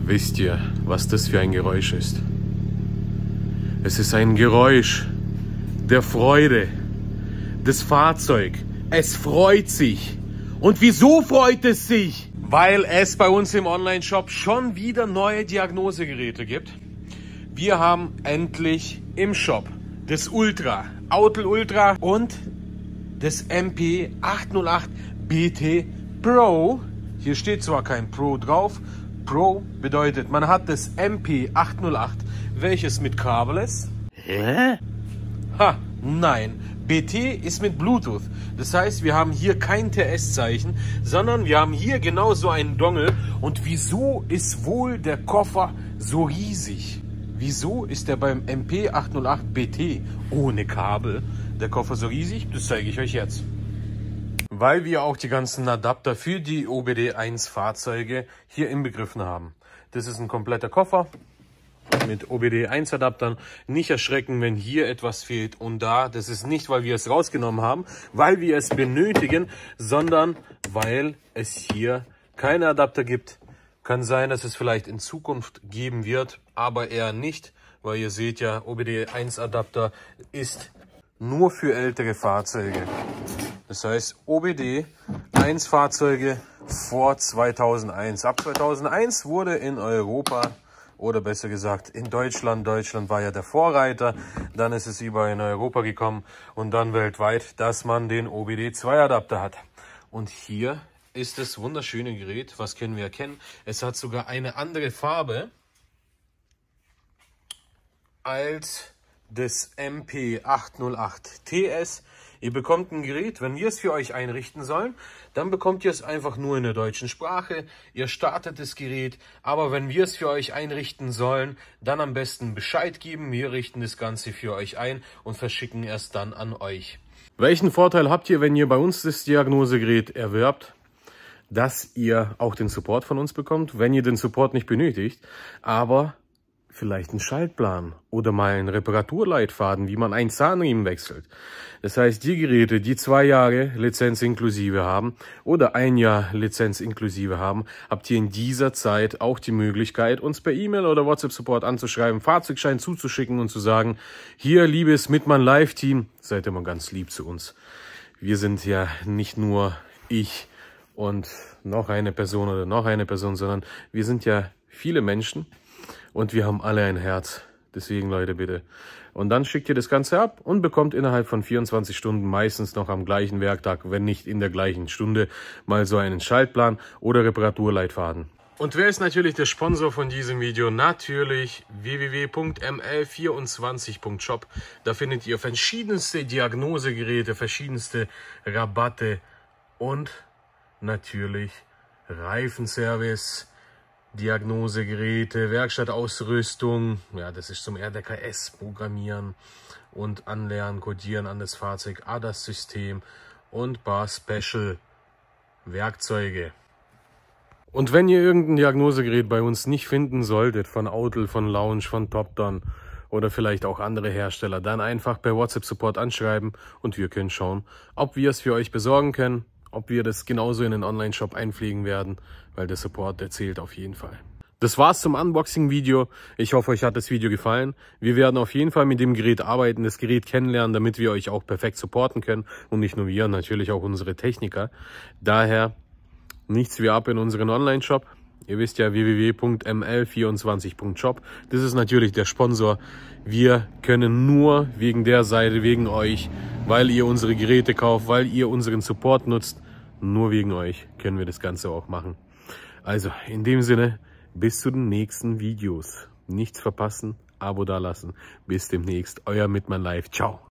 Wisst ihr, was das für ein Geräusch ist? Es ist ein Geräusch der Freude. Das Fahrzeug, es freut sich. Und wieso freut es sich? Weil es bei uns im Online-Shop schon wieder neue Diagnosegeräte gibt. Wir haben endlich im Shop das Ultra, Autel Ultra und das MP808 BT Pro. Hier steht zwar kein Pro drauf. Pro bedeutet, man hat das MP808, welches mit Kabel ist. Hä? Ha, nein. BT ist mit Bluetooth. Das heißt, wir haben hier kein TS-Zeichen, sondern wir haben hier genau so einen Dongle. Und wieso ist wohl der Koffer so riesig? Wieso ist der beim MP808 BT ohne Kabel der Koffer so riesig? Das zeige ich euch jetzt. Weil wir auch die ganzen Adapter für die OBD1 Fahrzeuge hier inbegriffen haben. Das ist ein kompletter Koffer mit OBD1 Adaptern. Nicht erschrecken, wenn hier etwas fehlt und da. Das ist nicht, weil wir es rausgenommen haben, weil wir es benötigen, sondern weil es hier keine Adapter gibt. Kann sein, dass es vielleicht in Zukunft geben wird, aber eher nicht, weil ihr seht ja, OBD1 Adapter ist nur für ältere Fahrzeuge. Das heißt, OBD1 Fahrzeuge vor 2001. Ab 2001 wurde in Europa, oder besser gesagt in Deutschland war ja der Vorreiter, dann ist es überall in Europa gekommen und dann weltweit, dass man den OBD2 Adapter hat. Und hier ist das wunderschöne Gerät. Was können wir erkennen? Es hat sogar eine andere Farbe als das MP808 TS. Ihr bekommt ein Gerät, wenn wir es für euch einrichten sollen, dann bekommt ihr es einfach nur in der deutschen Sprache. Ihr startet das Gerät, aber wenn wir es für euch einrichten sollen, dann am besten Bescheid geben. Wir richten das Ganze für euch ein und verschicken es dann an euch. Welchen Vorteil habt ihr, wenn ihr bei uns das Diagnosegerät erwerbt? Dass ihr auch den Support von uns bekommt, wenn ihr den Support nicht benötigt, aber vielleicht einen Schaltplan oder mal einen Reparaturleitfaden, wie man einen Zahnriemen wechselt. Das heißt, die Geräte, die 2 Jahre Lizenz inklusive haben oder 1 Jahr Lizenz inklusive haben, habt ihr in dieser Zeit auch die Möglichkeit, uns per E-Mail oder WhatsApp-Support anzuschreiben, Fahrzeugschein zuzuschicken und zu sagen, hier, liebes Mitmann Live-Team, seid immer ganz lieb zu uns. Wir sind ja nicht nur ich und noch eine Person oder noch eine Person, sondern wir sind ja viele Menschen. Und wir haben alle ein Herz. Deswegen, Leute, bitte. Und dann schickt ihr das Ganze ab und bekommt innerhalb von 24 Stunden, meistens noch am gleichen Werktag, wenn nicht in der gleichen Stunde, mal so einen Schaltplan oder Reparaturleitfaden. Und wer ist natürlich der Sponsor von diesem Video? Natürlich www.ml24.shop. Da findet ihr verschiedenste Diagnosegeräte, verschiedenste Rabatte und natürlich Reifenservice, Diagnosegeräte, Werkstattausrüstung, ja, das ist zum RDKS programmieren und anlernen, codieren an das Fahrzeug, ADAS-System und paar Special Werkzeuge. Und wenn ihr irgendein Diagnosegerät bei uns nicht finden solltet, von Autel, von Launch, von Topdon oder vielleicht auch andere Hersteller, dann einfach per WhatsApp-Support anschreiben und wir können schauen, ob wir es für euch besorgen können, ob wir das genauso in den Online-Shop einpflegen werden, weil der Support, der zählt auf jeden Fall. Das war's zum Unboxing-Video. Ich hoffe, euch hat das Video gefallen. Wir werden auf jeden Fall mit dem Gerät arbeiten, das Gerät kennenlernen, damit wir euch auch perfekt supporten können. Und nicht nur wir, natürlich auch unsere Techniker. Daher nichts wie ab in unseren Online-Shop. Ihr wisst ja, www.ml24.shop. Das ist natürlich der Sponsor. Wir können nur wegen der Seite, wegen euch, weil ihr unsere Geräte kauft, weil ihr unseren Support nutzt, nur wegen euch können wir das Ganze auch machen. Also in dem Sinne, bis zu den nächsten Videos. Nichts verpassen, Abo dalassen. Bis demnächst, euer Mitmann Live. Ciao.